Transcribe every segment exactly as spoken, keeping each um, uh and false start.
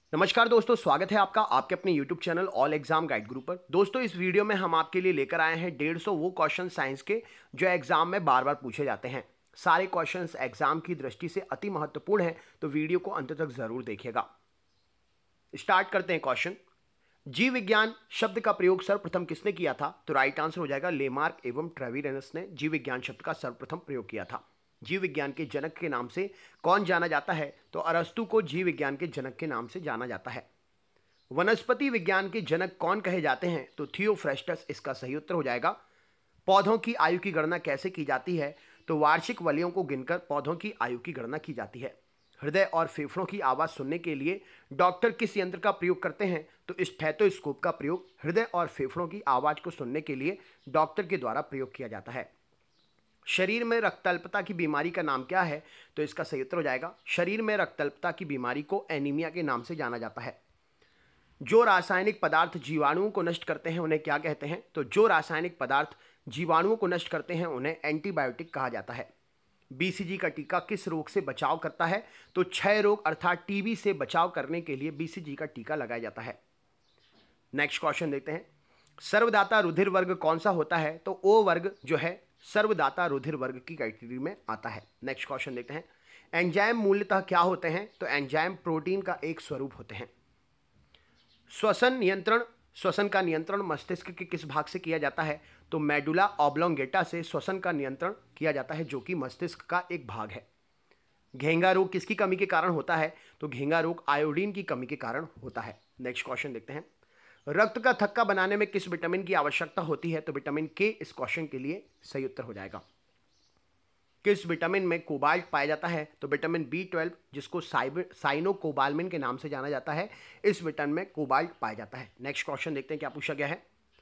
नमस्कार दोस्तों, स्वागत है आपका आपके अपने YouTube channel all exam guide Guru पर। दोस्तों, इस वीडियो में हम आपके लिए लेकर आए हैं डेढ़ सौ वो क्वेश्चन साइंस के जो एग्जाम में बार बार पूछे जाते हैं। सारे क्वेश्चंस एग्जाम की दृष्टि से अति महत्वपूर्ण हैं, तो वीडियो को अंत तक जरूर देखिएगा। स्टार्ट करते हैं क्वेश्चन। जीव विज्ञान शब्द का प्रयोग सर्वप्रथम किसने किया था? तो राइट आंसर हो जाएगा लेमार्क एवं ट्रेविरेनस ने जीव विज्ञान शब्द का सर्वप्रथम प्रयोग किया था। जीव विज्ञान के जनक के नाम से कौन जाना जाता है? तो अरस्तु को जीव विज्ञान के जनक के नाम से जाना जाता है। वनस्पति विज्ञान के जनक कौन कहे जाते हैं? तो थियोफ्रेस्टस इसका सही उत्तर हो जाएगा। पौधों की आयु की गणना कैसे की जाती है? तो वार्षिक वलयों को गिनकर पौधों की आयु की गणना की जाती है। हृदय और फेफड़ों की आवाज सुनने के लिए डॉक्टर किस यंत्र का प्रयोग करते हैं? तो स्टेथोस्कोप का प्रयोग हृदय और फेफड़ों की आवाज को सुनने के लिए डॉक्टर के द्वारा प्रयोग किया जाता है। शरीर में रक्तअल्पता की बीमारी का नाम क्या है? तो इसका सही उत्तर हो जाएगा शरीर में रक्तअल्पता की बीमारी को एनीमिया के नाम से जाना जाता है। जो रासायनिक पदार्थ जीवाणुओं को नष्ट करते हैं उन्हें क्या कहते हैं? तो जो रासायनिक पदार्थ जीवाणुओं को नष्ट करते हैं उन्हें एंटीबायोटिक कहा जाता है। बीसीजी का टीका किस रोग से बचाव करता है? तो क्षय रोग अर्थात टीबी से बचाव करने के लिए बीसीजी का टीका लगाया जाता है। नेक्स्ट क्वेश्चन देखते हैं। सर्वदाता रुधिर वर्ग कौन सा होता है? तो ओ वर्ग जो है सर्वदाता रुधिर वर्ग की कैटेगरी में आता है। नेक्स्ट क्वेश्चन देखते हैं। एंजाइम मूलतः क्या होते हैं? तो एंजाइम प्रोटीन का एक स्वरूप होते हैं। श्वसन नियंत्रण श्वसन का नियंत्रण मस्तिष्क के किस भाग से किया जाता है? तो मेडुला ऑब्लोंगेटा से श्वसन का नियंत्रण किया जाता है, जो कि मस्तिष्क का एक भाग है। घेंगा रोग किसकी कमी के कारण होता है? तो घेंगा रोग आयोडीन की कमी के कारण होता है। नेक्स्ट क्वेश्चन देखते हैं। रक्त का थक्का बनाने में किस विटामिन की आवश्यकता होती है? तो विटामिन के इस क्वेश्चन के लिए सही उत्तर हो जाएगा। किस विटामिन में कोबाल्ट पाया जाता है? तो विटामिन बी ट्वेल्व, जिसको साइनोकोबाल्मिन के नाम से जाना जाता है, इस विटामिन में कोबाल्ट पाया जाता है। नेक्स्ट क्वेश्चन देखते हैं क्या पूछा गया है।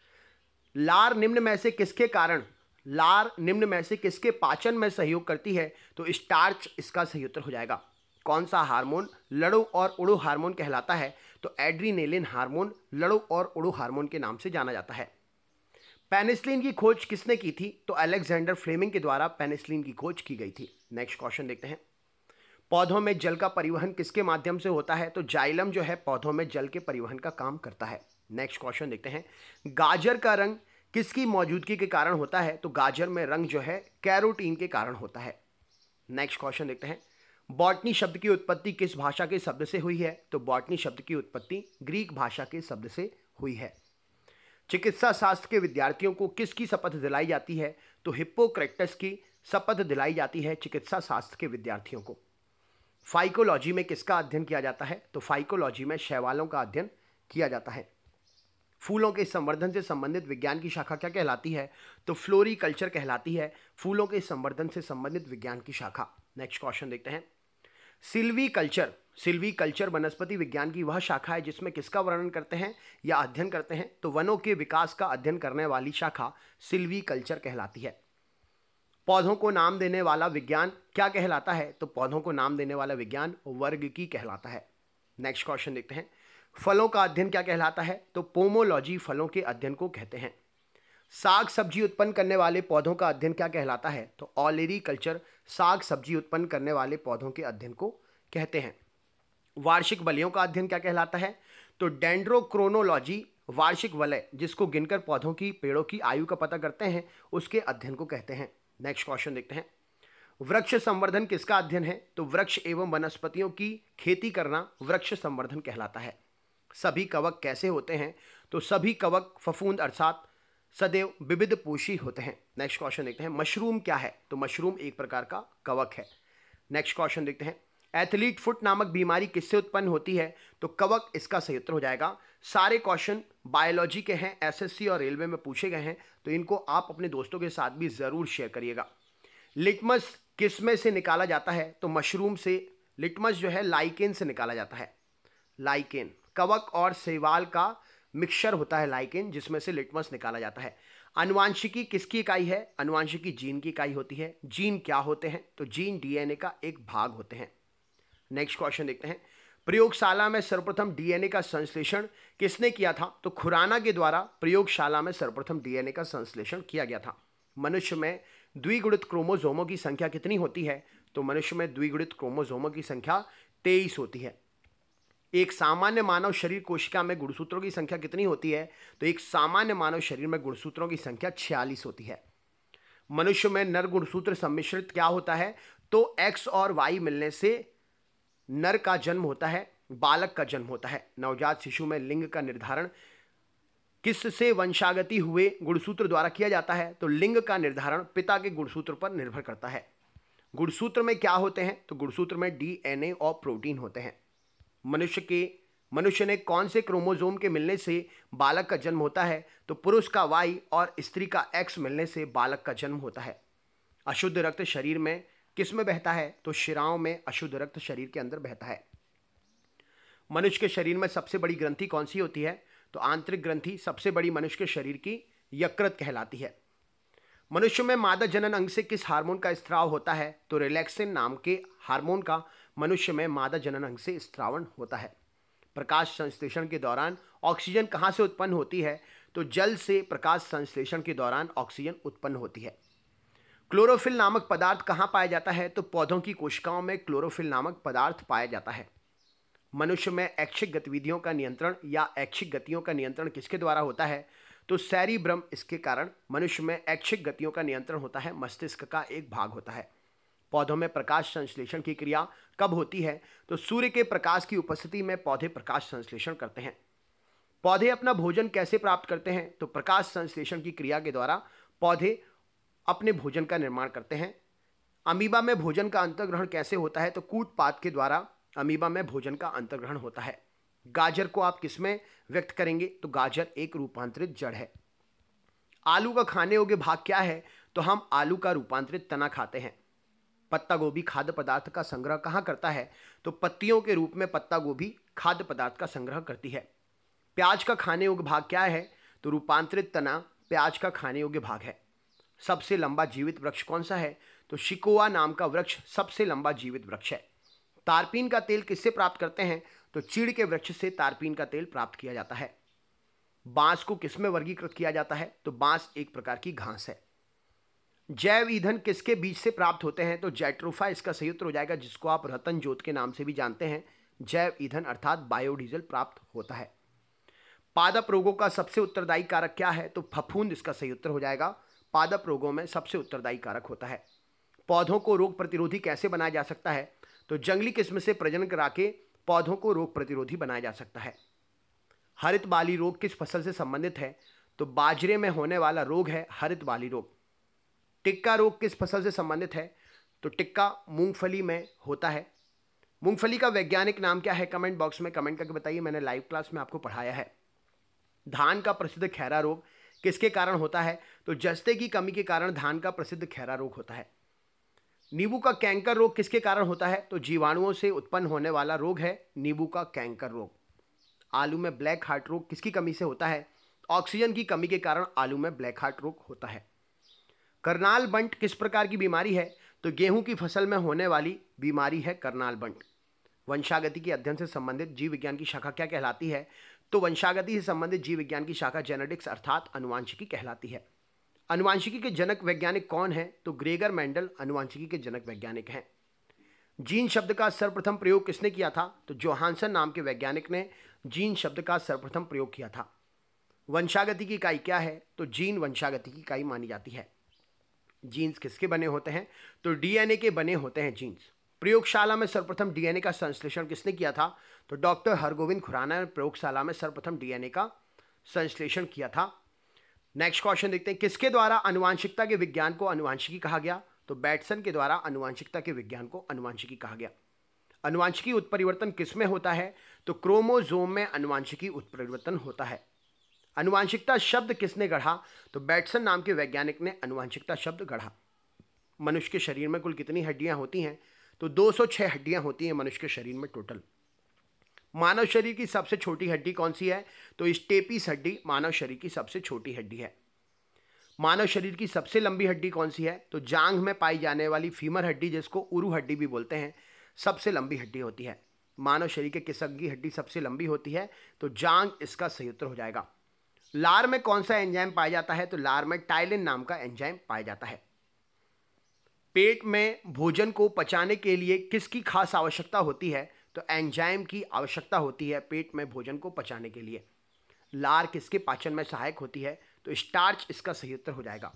लार निम्न में से किसके कारण लार निम्न में से किसके पाचन में सहयोग करती है? तो स्टार्च इसका सही उत्तर हो जाएगा। कौन सा हार्मोन लड़ो और उड़ो हार्मोन कहलाता है? तो एड्रीनेलिन हार्मोन लड़ो और उड़ो हार्मोन के नाम से जाना जाता है। पेनिसिलिन की खोज किसने की थी? तो अलेक्जेंडर फ्लेमिंग के द्वारा पेनिसिलिन की खोज की गई थी। नेक्स्ट क्वेश्चन देखते हैं। पौधों में जल का परिवहन किसके माध्यम से होता है? तो जाइलम जो है पौधों में जल के परिवहन का काम करता है। नेक्स्ट क्वेश्चन देखते हैं। गाजर का रंग किसकी मौजूदगी के कारण होता है? तो गाजर में रंग जो है कैरोटीन के कारण होता है। नेक्स्ट क्वेश्चन देखते हैं। बॉटनी शब्द की उत्पत्ति किस भाषा के शब्द से हुई है? तो बॉटनी शब्द की उत्पत्ति ग्रीक भाषा के शब्द से हुई है। चिकित्सा शास्त्र के विद्यार्थियों को किसकी शपथ दिलाई जाती है? तो हिप्पोक्रेटस की शपथ दिलाई जाती है चिकित्सा शास्त्र के विद्यार्थियों को। फाइकोलॉजी में किसका अध्ययन किया जाता है? तो फाइकोलॉजी में शैवालों का अध्ययन किया जाता है। फूलों के संवर्धन से संबंधित विज्ञान की शाखा क्या कहलाती है? तो फ्लोरीकल्चर कहलाती है फूलों के संवर्धन से संबंधित विज्ञान की शाखा। नेक्स्ट क्वेश्चन देखते हैं। सिल्वीकल्चर सिल्वीकल्चर वनस्पति विज्ञान की वह शाखा है जिसमें किसका वर्णन करते हैं या अध्ययन करते हैं? तो वनों के विकास का अध्ययन करने वाली शाखा सिल्वीकल्चर कहलाती है। पौधों को नाम देने वाला विज्ञान क्या कहलाता है? तो पौधों को नाम देने वाला विज्ञान वर्गिकी कहलाता है। नेक्स्ट क्वेश्चन देखते हैं। फलों का अध्ययन क्या कहलाता है? तो पोमोलॉजी फलों के अध्ययन को कहते हैं। साग सब्जी उत्पन्न करने वाले पौधों का अध्ययन क्या कहलाता है? तो ऑलेरीकल्चर साग सब्जी उत्पन्न करने वाले पौधों के अध्ययन को कहते हैं। वार्षिक वलयों का अध्ययन क्या कहलाता है? तो डेंड्रोक्रोनोलॉजी वार्षिक वलय, जिसको गिनकर पौधों की पेड़ों की आयु का पता करते हैं, उसके अध्ययन को कहते हैं। नेक्स्ट क्वेश्चन देखते हैं। वृक्ष संवर्धन किसका अध्ययन है? तो वृक्ष एवं वनस्पतियों की खेती करना वृक्ष संवर्धन कहलाता है। सभी कवक कैसे होते हैं? तो सभी कवक फफूंद अर्थात सदैव विविध पोषी होते हैं। नेक्स्ट क्वेश्चन देखते हैं। मशरूम क्या है? तो मशरूम एक प्रकार का कवक है। नेक्स्ट क्वेश्चन देखते हैं। एथलीट फुट नामक बीमारी किससे उत्पन्न होती है? तो कवक इसका सही उत्तर हो जाएगा। सारे क्वेश्चन बायोलॉजी के हैं, एसएससी और रेलवे में पूछे गए हैं, तो इनको आप अपने दोस्तों के साथ भी जरूर शेयर करिएगा। लिटमस किस में से निकाला जाता है? तो मशरूम से। लिटमस जो है लाइकेन से निकाला जाता है। लाइकेन कवक और शैवाल का मिक्सचर होता है लाइकेन, जिसमें से लिटमस निकाला जाता है। आनुवांशिकी किसकी इकाई है? आनुवांशिकी जीन की इकाई होती है। जीन क्या होते हैं? तो जीन डीएनए का एक भाग होते हैं। नेक्स्ट क्वेश्चन देखते हैं। प्रयोगशाला में सर्वप्रथम डीएनए का संश्लेषण किसने किया था? तो खुराना के द्वारा प्रयोगशाला में सर्वप्रथम डीएनए का संश्लेषण किया गया था। मनुष्य में द्विगुणित क्रोमोसोमों की संख्या कितनी होती है? तो मनुष्य में द्विगुणित क्रोमोसोमों की संख्या तेईस होती है। एक सामान्य मानव शरीर कोशिका में गुणसूत्रों की संख्या कितनी होती है? तो एक सामान्य मानव शरीर में गुणसूत्रों की संख्या छियालीस होती है। मनुष्य में नर गुणसूत्र सम्मिश्रित क्या होता है? तो एक्स और वाई मिलने से नर का जन्म होता है, बालक का जन्म होता है। नवजात शिशु में लिंग का निर्धारण किससे वंशागति हुए गुणसूत्र द्वारा किया जाता है? तो लिंग का निर्धारण पिता के गुणसूत्र पर निर्भर करता है। गुणसूत्र में क्या होते हैं? तो गुणसूत्र में डीएनए और प्रोटीन होते हैं। मनुष्य के मनुष्य ने कौन से क्रोमोसोम के मिलने से बालक का जन्म होता है? तो पुरुष का वाई और स्त्री का एक्स मिलने से बालक का जन्म होता है। अशुद्ध रक्त शरीर में किस में बहता है? तो शिराओं में अशुद्ध रक्त शरीर के अंदर बहता है। मनुष्य के शरीर में सबसे बड़ी ग्रंथि कौन सी होती है? तो आंतरिक ग्रंथि सबसे बड़ी मनुष्य के शरीर की यकृत कहलाती है। मनुष्य में मादा जनन अंग से किस हार्मोन का स्त्राव होता है? तो रिलैक्सिन नाम के हार्मोन का मनुष्य में मादा जनन अंग से स्त्रावण होता है। प्रकाश संश्लेषण के दौरान ऑक्सीजन कहाँ से उत्पन्न होती है? तो जल से प्रकाश संश्लेषण के दौरान ऑक्सीजन उत्पन्न होती है। क्लोरोफिल नामक पदार्थ कहाँ पाया जाता है? तो पौधों की कोशिकाओं में क्लोरोफिल नामक पदार्थ पाया जाता है। मनुष्य में ऐच्छिक गतिविधियों का नियंत्रण या ऐच्छिक गतियों का नियंत्रण किसके द्वारा होता है? तो सेरिब्रम, इसके कारण मनुष्य में ऐच्छिक गतियों का नियंत्रण होता है, मस्तिष्क का एक भाग होता है। पौधों में प्रकाश संश्लेषण की क्रिया कब होती है? तो सूर्य के प्रकाश की उपस्थिति में पौधे प्रकाश संश्लेषण करते हैं। पौधे अपना भोजन कैसे प्राप्त करते हैं? तो प्रकाश संश्लेषण की क्रिया के द्वारा पौधे अपने भोजन का निर्माण करते हैं। अमीबा में भोजन का अंतर्ग्रहण कैसे होता है? तो कूटपाद के द्वारा अमीबा में भोजन का अंतर्ग्रहण होता है। गाजर को आप किस में व्यक्त करेंगे? तो गाजर एक रूपांतरित जड़ है। आलू का खाने योग्य भाग क्या है? तो हम आलू का रूपांतरित तना खाते हैं। पत्ता गोभी खाद्य पदार्थ का संग्रह कहाँ करता है? तो पत्तियों के रूप में पत्ता गोभी खाद्य पदार्थ का संग्रह करती है। प्याज का खाने योग्य भाग क्या है? तो रूपांतरित तना प्याज का खाने योग्य भाग है। सबसे लंबा जीवित वृक्ष कौन सा है? तो शिकोआ नाम का वृक्ष सबसे लंबा जीवित वृक्ष है। तारपीन का तेल किससे प्राप्त करते हैं? तो चीड़ के वृक्ष से तारपीन का तेल प्राप्त किया जाता है। बांस को किसमें वर्गीकृत किया जाता है? तो बांस एक प्रकार की घास है। जैव ईंधन किसके बीज से प्राप्त होते हैं? तो जैट्रोफा इसका संयुक्त हो जाएगा, जिसको आप रतन जोत के नाम से भी जानते हैं। जैव ईंधन अर्थात बायोडीजल प्राप्त होता है। पादप रोगों का सबसे उत्तरदायी कारक क्या है? तो फफूंद इसका संयुक्त हो जाएगा। पादप रोगों में सबसे उत्तरदायी कारक होता है। पौधों को रोग प्रतिरोधी कैसे बनाया जा सकता है? तो जंगली किस्म से प्रजनन करा के पौधों को रोग प्रतिरोधी बनाया जा सकता है। हरित बाली रोग किस फसल से संबंधित है? तो बाजरे में होने वाला रोग है हरित बाली रोग। टिक्का रोग किस फसल से संबंधित है? तो टिक्का मूंगफली में होता है। मूंगफली का वैज्ञानिक नाम क्या है? कमेंट बॉक्स में कमेंट करके बताइए, मैंने लाइव क्लास में आपको पढ़ाया है। धान का प्रसिद्ध खैरा रोग किसके कारण होता है? तो जस्ते की कमी के कारण धान का प्रसिद्ध खैरा रोग होता है। नींबू का कैंकर रोग किसके कारण होता है? तो जीवाणुओं से उत्पन्न होने वाला रोग है नींबू का कैंकर रोग। आलू में ब्लैक हार्ट रोग किसकी कमी से होता है? ऑक्सीजन की कमी के कारण आलू में ब्लैक हार्ट रोग होता है। करनाल बंट किस प्रकार की बीमारी है? तो गेहूं की फसल में होने वाली बीमारी है करनाल बंट। वंशागति के अध्ययन से संबंधित जीव विज्ञान की शाखा क्या कहलाती है? तो वंशागति से संबंधित जीव विज्ञान की शाखा जेनेटिक्स अर्थात अनुवांशिकी कहलाती है। अनुवांशिकी के जनक वैज्ञानिक कौन है? तो ग्रेगर मेंडल अनुवांशिकी के जनक वैज्ञानिक हैं। जीन शब्द का सर्वप्रथम प्रयोग किसने किया था? तो जोहानसन नाम के वैज्ञानिक ने जीन शब्द का सर्वप्रथम प्रयोग किया था। वंशागति की इकाई क्या है? तो जीन वंशागति की इकाई मानी जाती है। जीन्स किसके बने होते हैं? तो डीएनए के बने होते हैं जीन्स। प्रयोगशाला में सर्वप्रथम डीएनए का संश्लेषण किसने किया था? तो डॉक्टर हरगोविंद खुराना ने प्रयोगशाला में सर्वप्रथम डीएनए का संश्लेषण किया था। नेक्स्ट क्वेश्चन देखते हैं, किसके द्वारा अनुवांशिकता के विज्ञान को अनुवांशिकी कहा गया? तो बैटसन के द्वारा अनुवांशिकता के विज्ञान को अनुवांशिकी कहा गया। अनुवांशिकी उत्परिवर्तन किसमें होता है? तो क्रोमोसोम में अनुवांशिकी उत्परिवर्तन होता है। अनुवांशिकता शब्द किसने गढ़ा? तो बैटसन नाम के वैज्ञानिक ने अनुवांशिकता शब्द गढ़ा। मनुष्य के शरीर में कुल कितनी हड्डियां होती हैं? तो दो सौ छह हड्डियां होती हैं मनुष्य के शरीर में टोटल। मानव शरीर की सबसे छोटी हड्डी कौन सी है? तो स्टेपिस हड्डी मानव शरीर की सबसे छोटी हड्डी है। मानव शरीर की सबसे लंबी हड्डी कौन सी है? तो जांघ में पाई जाने वाली फीमर हड्डी, जिसको उरु हड्डी भी बोलते हैं, सबसे लंबी हड्डी होती है। मानव शरीर के किस अंग की हड्डी सबसे लंबी होती है? तो जांघ इसका सही उत्तर हो जाएगा। लार में कौन सा एंजाइम पाया जाता है? तो लार में टाइलिन नाम का एंजाइम पाया जाता है। पेट में भोजन को पचाने के लिए किसकी खास आवश्यकता होती है? तो एंजाइम की आवश्यकता होती है पेट में भोजन को पचाने के लिए। लार किसके पाचन में सहायक होती है? तो स्टार्च इसका सही उत्तर हो जाएगा।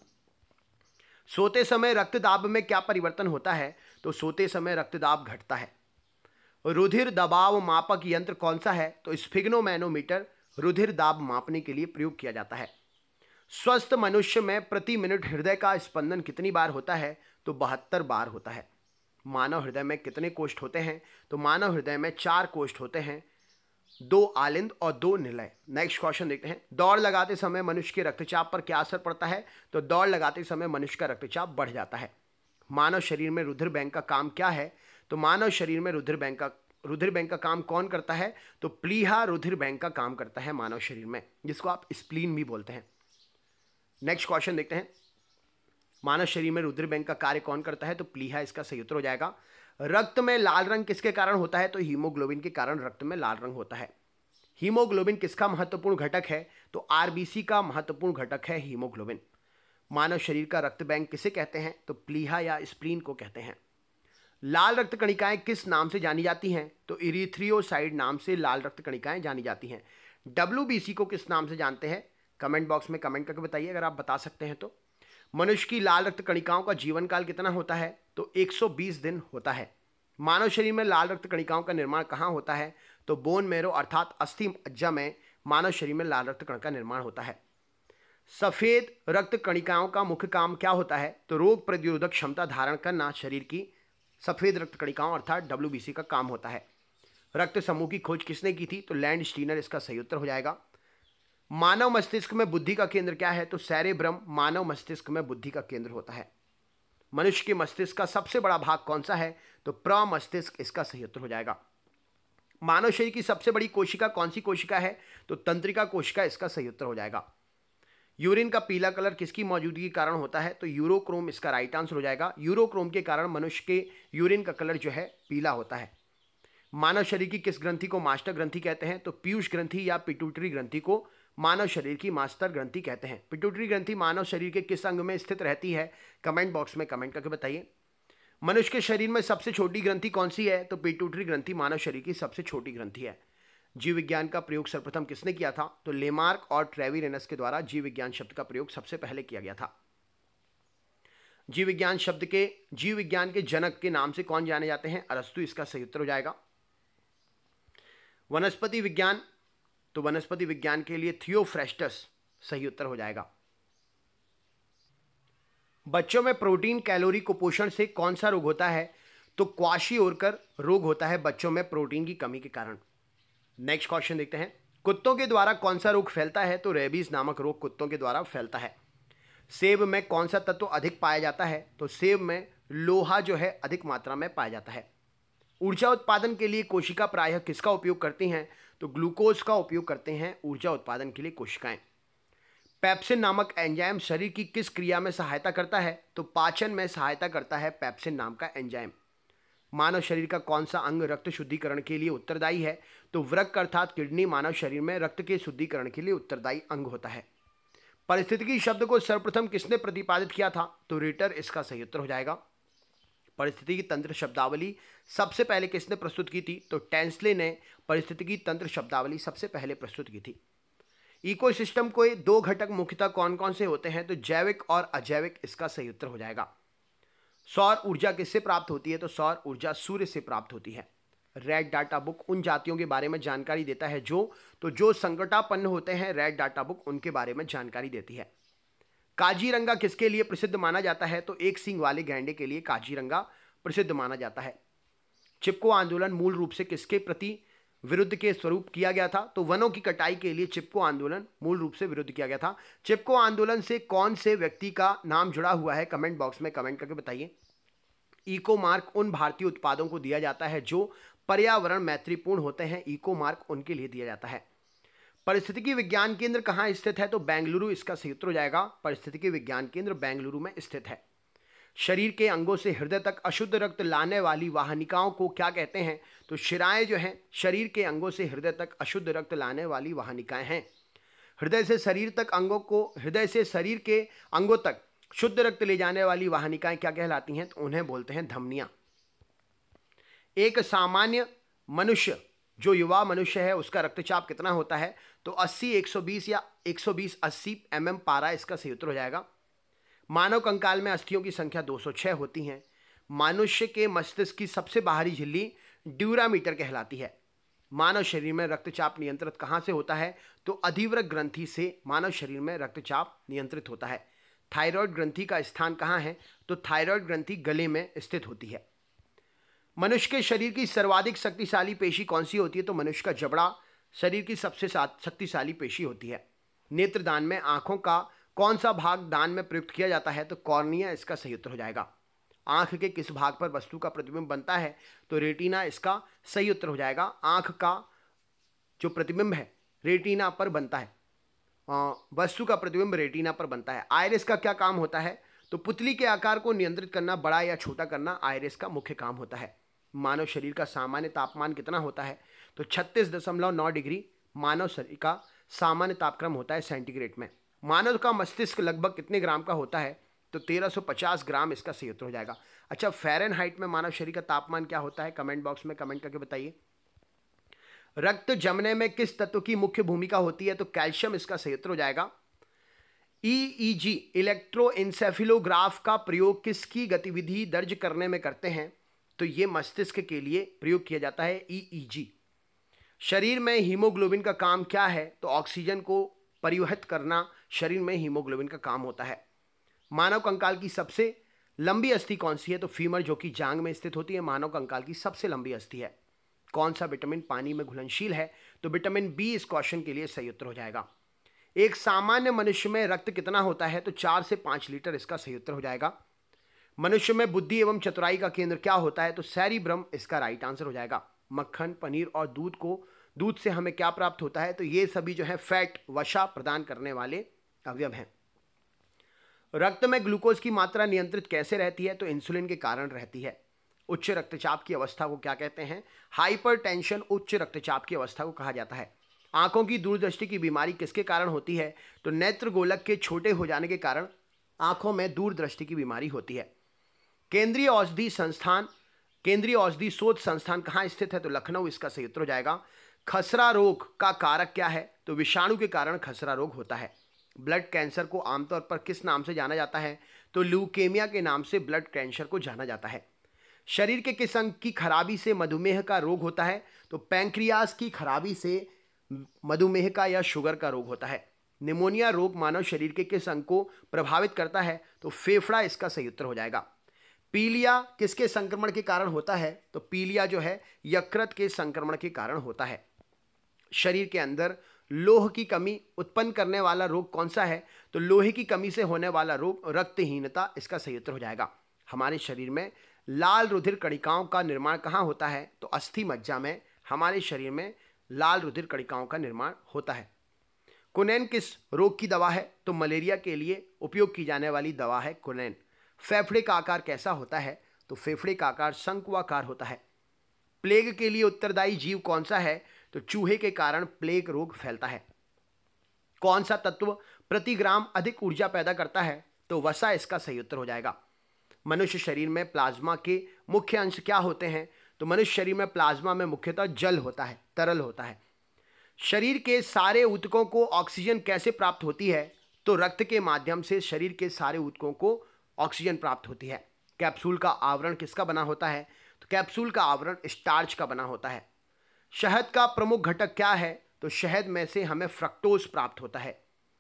सोते समय रक्तदाब में क्या परिवर्तन होता है? तो सोते समय रक्तदाब घटता है। रुधिर दबाव मापक यंत्र कौन सा है? तो स्फिग्नोमैनोमीटर रुधिर दाब मापने के लिए प्रयोग किया जाता है। स्वस्थ मनुष्य में प्रति मिनट हृदय का स्पंदन कितनी बार होता है? तो बहत्तर बार होता है। मानव हृदय में कितने कोष्ठ होते हैं? तो मानव हृदय में चार कोष्ठ होते हैं, दो आलिंद और दो निलय। नेक्स्ट क्वेश्चन देखते हैं। दौड़ लगाते समय मनुष्य के रक्तचाप पर क्या असर पड़ता है? तो दौड़ लगाते समय मनुष्य का रक्तचाप बढ़ जाता है। मानव शरीर में रुधिर बैंक का काम क्या है? तो मानव शरीर में रुधिर बैंक का रुधिर बैंक का काम कौन करता है? तो प्लीहा रुधिर बैंक का काम करता है मानव शरीर में, जिसको आप स्प्लीन भी बोलते हैं। नेक्स्ट क्वेश्चन देखते हैं। मानव शरीर में रुधिर बैंक का कार्य कौन करता है? तो प्लीहा इसका सही उत्तर हो जाएगा। रक्त में लाल रंग किसके कारण होता है? तो हीमोग्लोबिन के कारण रक्त में लाल रंग होता है। हीमोग्लोबिन किसका महत्वपूर्ण घटक है? तो आरबीसी का महत्वपूर्ण घटक है हीमोग्लोबिन। मानव शरीर का रक्त बैंक किसे कहते हैं? तो प्लीहा या स्प्लीन को कहते हैं। लाल रक्त कणिकाएं किस नाम से जानी जाती हैं? तो इरिथ्रियोसाइड नाम से लाल रक्त कणिकाएं जानी जाती हैं। डब्ल्यूबीसी को किस नाम से जानते हैं? कमेंट बॉक्स में कमेंट करके बताइए अगर आप बता सकते हैं तो। मनुष्य की लाल रक्त कणिकाओं का जीवन काल कितना होता है? तो एक सौ बीस दिन होता है। मानव शरीर में लाल रक्त कणिकाओं का निर्माण कहाँ होता है? तो बोन मेरो अर्थात अस्थि मज्जा में मानव शरीर में लाल रक्त कण का निर्माण होता है। सफेद रक्त कणिकाओं का मुख्य काम क्या होता है? तो रोग प्रतिरोधक क्षमता धारण करना शरीर की सफेद रक्त कणिकाओं अर्थात डब्ल्यूबीसी का काम होता है। रक्त समूह की खोज किसने की थी? तो लैंड स्टीनर इसका सही उत्तर हो जाएगा। मानव मस्तिष्क में बुद्धि का केंद्र क्या है? तो सेरेब्रम मानव मस्तिष्क में बुद्धि का केंद्र होता है। मनुष्य के मस्तिष्क का सबसे बड़ा भाग कौन सा है? तो प्रमस्तिष्क इसका सही उत्तर हो जाएगा। मानव शरीर की सबसे बड़ी कोशिका कौन सी कोशिका है? तो तंत्रिका कोशिका इसका सही उत्तर हो जाएगा। यूरिन का पीला कलर किसकी मौजूदगी के कारण होता है? तो यूरोक्रोम इसका राइट आंसर हो जाएगा। यूरोक्रोम के कारण मनुष्य के यूरिन का कलर जो है पीला होता है। मानव शरीर की किस ग्रंथि को मास्टर ग्रंथि कहते हैं? तो पीयूष ग्रंथि या पिट्यूटरी ग्रंथि को मानव शरीर की मास्टर ग्रंथि कहते हैं। पिट्यूटरी ग्रंथि मानव शरीर के किस अंग में स्थित रहती है? कमेंट बॉक्स में कमेंट करके बताइए। मनुष्य के शरीर में सबसे छोटी ग्रंथि कौन सी है? तो पिट्यूटरी ग्रंथि मानव शरीर की सबसे छोटी ग्रंथि है। जीव विज्ञान का प्रयोग सर्वप्रथम किसने किया था? तो लेमार्क और ट्रेविरेनस के द्वारा जीव विज्ञान शब्द का प्रयोग सबसे पहले किया गया था। जीव विज्ञान शब्द के जीव विज्ञान के जनक के नाम से कौन जाने जाते हैं? अरस्तु इसका सही उत्तर हो जाएगा। वनस्पति विज्ञान, तो वनस्पति विज्ञान के लिए थियोफ्रेस्टस सही उत्तर हो जाएगा। बच्चों में प्रोटीन कैलोरी कुपोषण से कौन सा रोग होता है? तो क्वाशियोरकर रोग होता है बच्चों में प्रोटीन की कमी के कारण। नेक्स्ट क्वेश्चन देखते हैं। कुत्तों के द्वारा कौन सा रोग फैलता है? तो रेबीज नामक रोग कुत्तों के द्वारा फैलता है। सेब में कौन सा तत्व अधिक पाया जाता है? तो सेब में लोहा जो है अधिक मात्रा में पाया जाता है। ऊर्जा उत्पादन के लिए कोशिका प्रायः किसका उपयोग करती हैं? तो ग्लूकोज का उपयोग करते हैं ऊर्जा उत्पादन के लिए कोशिकाएं। पेप्सिन नामक एंजाइम शरीर की किस क्रिया में सहायता करता है? तो पाचन में सहायता करता है पेप्सिन नाम का एंजाइम। मानव शरीर का कौन सा अंग रक्त शुद्धिकरण के लिए उत्तरदायी है? तो वृक्क अर्थात किडनी मानव शरीर में रक्त के शुद्धिकरण के लिए उत्तरदायी अंग होता है। परिस्थितिकी शब्द को सर्वप्रथम किसने प्रतिपादित किया था? तो रिटर इसका सही उत्तर हो जाएगा। परिस्थितिकी तंत्र शब्दावली सबसे पहले किसने प्रस्तुत की थी? तो टेंसले ने परिस्थितिकी तंत्र शब्दावली सबसे पहले प्रस्तुत की थी। इकोसिस्टम को दो घटक मुख्यतः कौन कौन से होते हैं? तो जैविक और अजैविक इसका सही उत्तर हो जाएगा। सौर ऊर्जा किससे प्राप्त होती है? तो सौर ऊर्जा सूर्य से प्राप्त होती है। रेड डाटा बुक उन जातियों के बारे में जानकारी देता है जो तो जो संकटापन्न होते हैं, रेड डाटा बुक उनके बारे में जानकारी देती है। काजीरंगा किसके लिए प्रसिद्ध माना जाता है? तो एक सींग वाले गैंडे के लिए काजीरंगा प्रसिद्ध माना जाता है। चिपको आंदोलन मूल रूप से किसके प्रति विरुद्ध के स्वरूप किया गया था? तो वनों की कटाई के लिए चिपको आंदोलन मूल रूप से विरुद्ध किया गया था। चिपको आंदोलन से कौन से व्यक्ति का नाम जुड़ा हुआ है? कमेंट बॉक्स में कमेंट करके बताइए। इको मार्क उन भारतीय उत्पादों को दिया जाता है जो पर्यावरण मैत्रीपूर्ण होते हैं। इको मार्क उनके लिए दिया जाता है। परिस्थितिकी विज्ञान केंद्र कहाँ स्थित है? तो बेंगलुरु इसका सही उत्तर हो जाएगा। परिस्थितिकी विज्ञान केंद्र बेंगलुरु में स्थित है। शरीर के अंगों से हृदय तक अशुद्ध रक्त लाने वाली वाहनिकाओं को क्या कहते हैं? तो शिराएं जो हैं शरीर के अंगों से हृदय तक अशुद्ध रक्त लाने वाली वाहनिकाएं हैं। हृदय से शरीर तक अंगों को हृदय से शरीर के अंगों तक शुद्ध रक्त ले जाने वाली वाहनिकाएं क्या कहलाती हैं? तो उन्हें बोलते हैं धमनियां। एक सामान्य मनुष्य, जो युवा मनुष्य है उसका रक्तचाप कितना होता है? तो अस्सी, एक सौ बीस या एक सौ बीस अस्सी एम एम पारा इसका सही उत्तर हो जाएगा। मानव कंकाल में अस्थियों की संख्या दो सौ छह होती हैं। मनुष्य के मस्तिष्क की सबसे बाहरी झिल्ली ड्यूरामीटर कहलाती है। मानव शरीर में रक्तचाप नियंत्रित कहाँ से होता है? तो अधिवृक्क ग्रंथि से मानव शरीर में रक्तचाप नियंत्रित होता है। थायराइड ग्रंथि का स्थान कहाँ है? तो थायराइड ग्रंथि गले में स्थित होती है। मनुष्य के शरीर की सर्वाधिक शक्तिशाली पेशी कौन सी होती है? तो मनुष्य का जबड़ा शरीर की सबसे शक्तिशाली पेशी होती है। नेत्रदान में आंखों का कौन सा भाग दान में प्रयुक्त किया जाता है? तो कॉर्निया इसका सही उत्तर हो जाएगा। आंख के किस भाग पर वस्तु का प्रतिबिंब बनता है? तो रेटिना इसका सही उत्तर हो जाएगा। आंख का जो प्रतिबिंब है रेटिना पर बनता है, वस्तु का प्रतिबिंब रेटिना पर बनता है। आइरिस का क्या काम होता है? तो पुतली के आकार को नियंत्रित करना, बड़ा या छोटा करना आइरिस का मुख्य काम होता है। मानव शरीर का सामान्य तापमान कितना होता है? तो छत्तीस दशमलव नौ डिग्री मानव शरीर का सामान्य तापक्रम होता है सेंटीग्रेड में। मानव का मस्तिष्क लगभग कितने ग्राम का होता है? तो तेरह सौ पचास ग्राम इसका सही उत्तर हो जाएगा। अच्छा, फ़ारेनहाइट में मानव शरीर का तापमान क्या होता है? कमेंट बॉक्स में कमेंट करके बताइए। रक्त जमने में किस तत्व की मुख्य भूमिका होती है? तो कैल्शियम इसका सही उत्तर हो जाएगा। ईईजी इलेक्ट्रोएन्सेफेलोग्राफ का प्रयोग किसकी गतिविधि दर्ज करने में करते हैं? तो ये मस्तिष्क के लिए प्रयोग किया जाता है ईईजी। शरीर में हीमोग्लोबिन का काम क्या है? तो ऑक्सीजन को परिवहित करना शरीर में हीमोग्लोबिन का काम होता है। मानव कंकाल की सबसे लंबी अस्थि कौन सी है? तो फीमर, जो कि जांग में स्थित होती है, मानव कंकाल की सबसे लंबी अस्थि है। कौन सा विटामिन पानी में घुलनशील है? तो विटामिन बी इस क्वेश्चन के लिए सही उत्तर हो जाएगा। एक सामान्य मनुष्य में रक्त कितना होता है? तो चार से पाँच लीटर इसका सही उत्तर हो जाएगा। मनुष्य में बुद्धि एवं चतुराई का केंद्र क्या होता है? तो सेरिब्रम इसका राइट आंसर हो जाएगा। मक्खन, पनीर और दूध को दूध से हमें क्या प्राप्त होता है? तो ये सभी जो है फैट, वसा प्रदान करने वाले अवयव हैं। रक्त में ग्लूकोज की मात्रा नियंत्रित कैसे रहती है? तो इंसुलिन के कारण रहती है। उच्च रक्तचाप की अवस्था को क्या कहते हैं? हाइपरटेंशन उच्च रक्तचाप की अवस्था को कहा जाता है। आंखों की दूरदृष्टि की बीमारी किसके कारण होती है? तो नेत्र गोलक के छोटे हो जाने के कारण आंखों में दूरदृष्टि की बीमारी होती है। केंद्रीय औषधि संस्थान केंद्रीय औषधि शोध संस्थान कहाँ स्थित है? तो लखनऊ इसका सही उत्तर हो जाएगा। खसरा रोग का कारक क्या है? तो विषाणु के कारण खसरा रोग होता है। ब्लड कैंसर को आमतौर पर किस नाम से जाना जाता है? तो ल्यूकेमिया के नाम से ब्लड कैंसर को जाना जाता है। शरीर के किस अंग की खराबी से मधुमेह का रोग होता है? तो पैंक्रियाज की खराबी से मधुमेह का या शुगर का रोग होता है। निमोनिया रोग मानव शरीर के किस अंग को प्रभावित करता है? तो फेफड़ा इसका सही उत्तर हो जाएगा। पीलिया किसके संक्रमण के कारण होता है? तो पीलिया जो है यकृत के संक्रमण के कारण होता है। शरीर के अंदर लोह की कमी उत्पन्न करने वाला रोग कौन सा है? तो लोहे की कमी से होने वाला रोग रक्तहीनता इसका सही उत्तर हो जाएगा। हमारे शरीर में लाल रुधिर कणिकाओं का निर्माण कहाँ होता है? तो अस्थि मज्जा में हमारे शरीर में लाल रुधिर कणिकाओं का निर्माण होता है। कुनैन किस रोग की दवा है? तो मलेरिया के लिए उपयोग की जाने वाली दवा है कुनैन। फेफड़े का आकार कैसा होता है? तो फेफड़े का आकार शंक्वाकार होता है। प्लेग के लिए उत्तरदायी जीव कौन सा है? तो चूहे के कारण प्लेग रोग फैलता है। कौन सा तत्व प्रति ग्राम अधिक ऊर्जा पैदा करता है? तो वसा इसका सही उत्तर हो जाएगा। मनुष्य शरीर में प्लाज्मा के मुख्य अंश क्या होते हैं? तो मनुष्य शरीर में प्लाज्मा में मुख्यतः जल होता है, तरल होता है। शरीर के सारे ऊतकों को ऑक्सीजन कैसे प्राप्त होती है? तो रक्त के माध्यम से शरीर के सारे ऊतकों को ऑक्सीजन प्राप्त होती है। कैप्सूल का आवरण किसका बना होता है? तो कैप्सूल का आवरण स्टार्च का बना होता है। शहद का प्रमुख घटक क्या है? तो शहद में से हमें फ्रक्टोज प्राप्त होता है।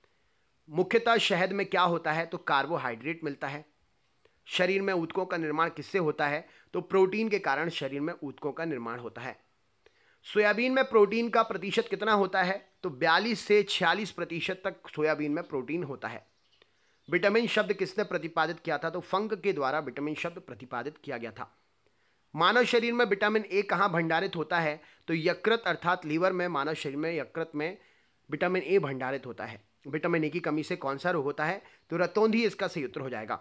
मुख्यतः शहद में क्या होता है? तो कार्बोहाइड्रेट मिलता है। शरीर में ऊतकों का निर्माण किससे होता है? तो प्रोटीन के कारण शरीर में ऊतकों का निर्माण होता है। सोयाबीन में प्रोटीन का प्रतिशत कितना होता है? तो बयालीस से छियालीस प्रतिशत तक सोयाबीन में प्रोटीन होता है। विटामिन शब्द किसने प्रतिपादित किया था? तो फंक के द्वारा विटामिन शब्द प्रतिपादित किया गया था। मानव शरीर में विटामिन ए कहाँ भंडारित होता है? तो यकृत अर्थात लीवर में मानव शरीर में यकृत में विटामिन ए भंडारित होता है। विटामिन ए की कमी से कौन सा रोग होता है? तो रतौंधी इसका सही उत्तर हो जाएगा।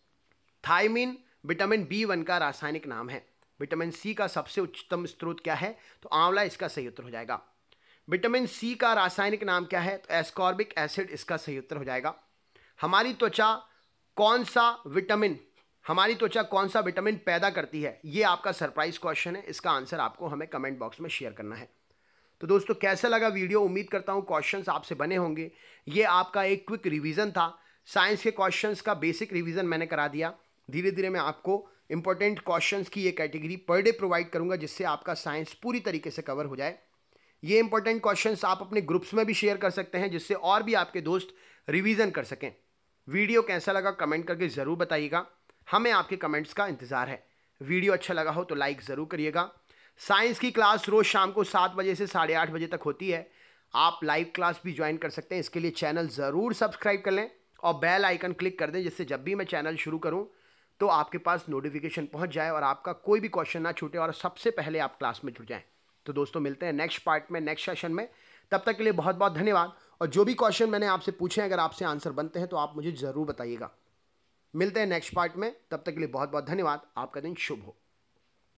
थायमिन विटामिन बी वन का रासायनिक नाम है। विटामिन सी का सबसे उच्चतम स्रोत क्या है? तो आंवला इसका सही उत्तर हो जाएगा। विटामिन सी का रासायनिक नाम क्या है? तो एस्कॉर्बिक एसिड इसका सही उत्तर हो जाएगा। हमारी त्वचा कौन सा विटामिन हमारी त्वचा कौन सा विटामिन पैदा करती है? ये आपका सरप्राइज क्वेश्चन है, इसका आंसर आपको हमें कमेंट बॉक्स में शेयर करना है। तो दोस्तों कैसा लगा वीडियो? उम्मीद करता हूँ क्वेश्चंस आपसे बने होंगे। ये आपका एक क्विक रिवीजन था, साइंस के क्वेश्चंस का बेसिक रिवीजन मैंने करा दिया। धीरे धीरे मैं आपको इंपॉर्टेंट क्वेश्चंस की ये कैटेगरी पर डे प्रोवाइड करूँगा, जिससे आपका साइंस पूरी तरीके से कवर हो जाए। ये इंपॉर्टेंट क्वेश्चंस आप अपने ग्रुप्स में भी शेयर कर सकते हैं, जिससे और भी आपके दोस्त रिवीजन कर सकें। वीडियो कैसा लगा कमेंट करके ज़रूर बताइएगा, हमें आपके कमेंट्स का इंतज़ार है। वीडियो अच्छा लगा हो तो लाइक ज़रूर करिएगा। साइंस की क्लास रोज़ शाम को सात बजे से साढ़े आठ बजे तक होती है। आप लाइव क्लास भी ज्वाइन कर सकते हैं। इसके लिए चैनल ज़रूर सब्सक्राइब कर लें और बेल आइकन क्लिक कर दें, जिससे जब भी मैं चैनल शुरू करूं तो आपके पास नोटिफिकेशन पहुंच जाए और आपका कोई भी क्वेश्चन ना छूटे और सबसे पहले आप क्लास में जुड़ जाएं। तो दोस्तों मिलते हैं नेक्स्ट पार्ट में, नेक्स्ट सेशन में। तब तक के लिए बहुत बहुत धन्यवाद। और जो भी क्वेश्चन मैंने आपसे पूछे हैं, अगर आपसे आंसर बनते हैं तो आप मुझे ज़रूर बताइएगा। मिलते हैं नेक्स्ट पार्ट में, तब तक के लिए बहुत बहुत धन्यवाद। आपका दिन शुभ हो।